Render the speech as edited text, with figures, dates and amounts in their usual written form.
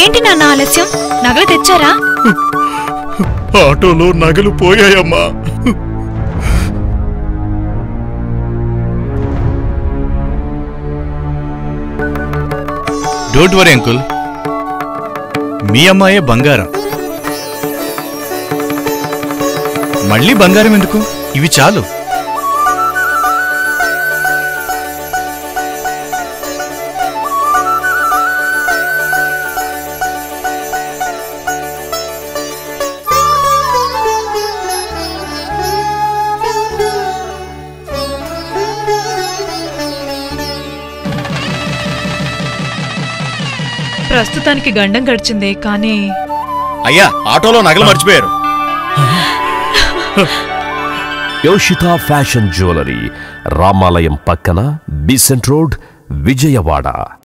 ఏంటి నాన్న ఆలస్యం? నగలు తెచ్చారా? ఆటోలో నగలు పోయాయమ్మా. డోంట్ వరీ అంకుల్, మీ అమ్మాయే బంగారం. మళ్ళీ బంగారం ఎందుకు? ఇవి చాలు. ప్రస్తుతానికి గండం గడిచిందే కానీ అయ్యా, ఆటోలో నగలు మర్చిపోయారు. యోషితా ఫ్యాషన్ జ్యువెలరీ, రామాలయం పక్కన, బీసెంట్ రోడ్, విజయవాడ.